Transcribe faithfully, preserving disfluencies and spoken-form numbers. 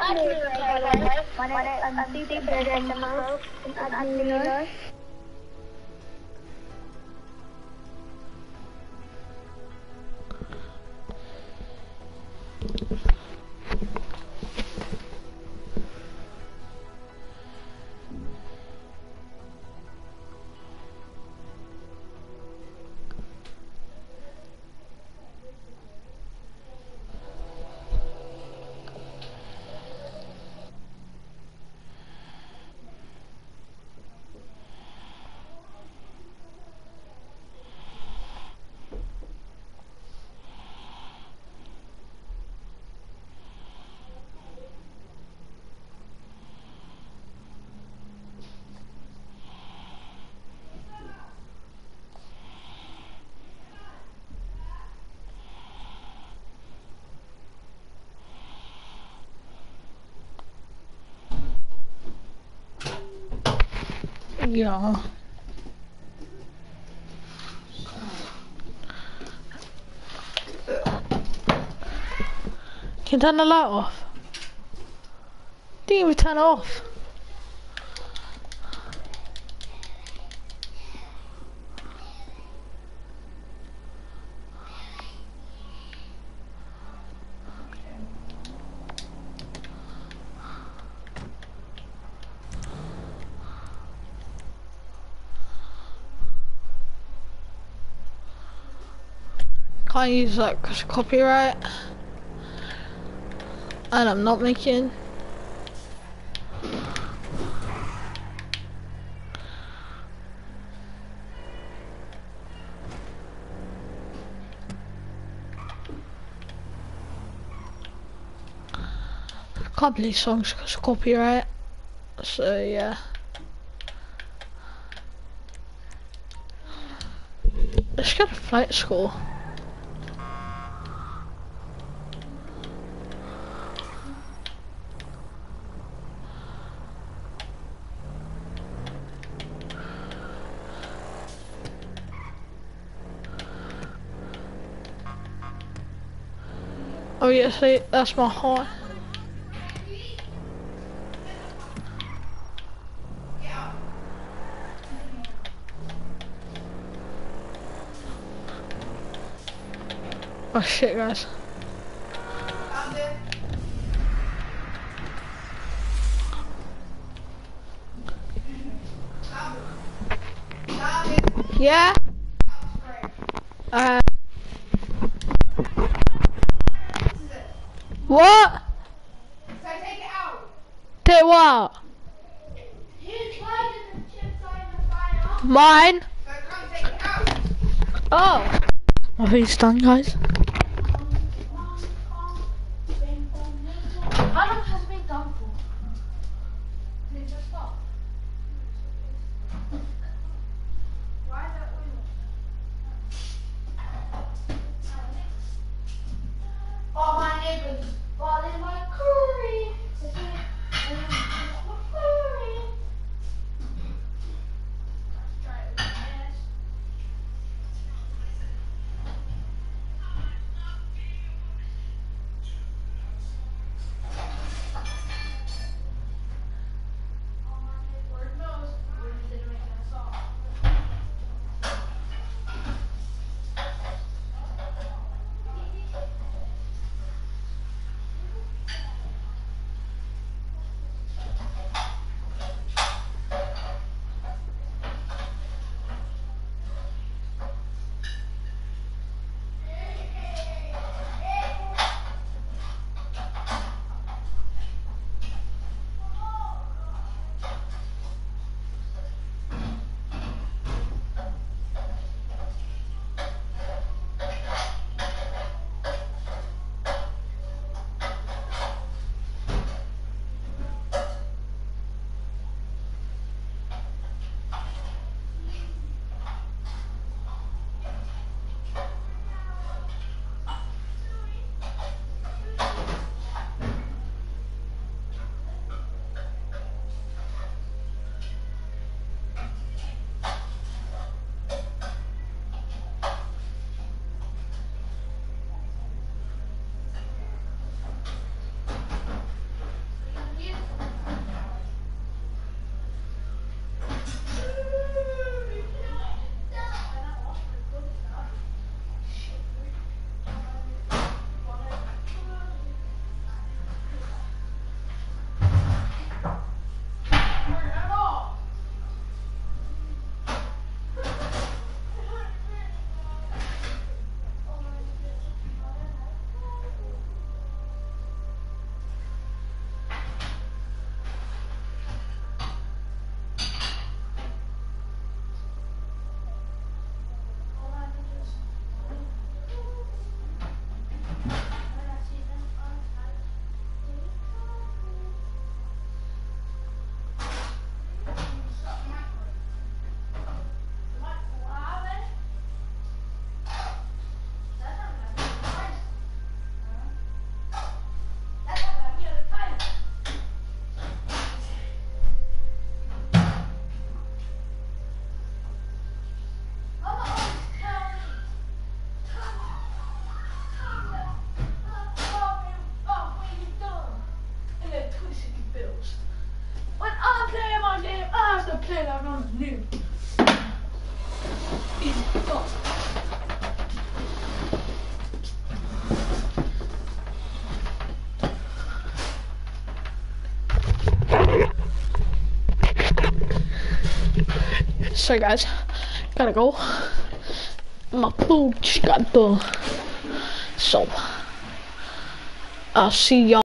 Exactly, right? Mana unseated animals in ugliness. Yeah. Can you turn the light off? Didn't even turn it off. Can't use that because copyright. And I'm not making. Can't play songs because of copyright. So yeah. Let's get a flight school. Oh yeah, see, that's my heart. Oh shit, guys. Yeah? Uh, what? Take what? Mine? Oh. I think it's done, guys. How long has it been done for? Did it just stop? Why is that oil? Oh, my neighbors bought in my curry. My curry. Let's try it with this. Hela dagen nu. Idag. So guys, gotta go. My boots got done. So I'll see y'all.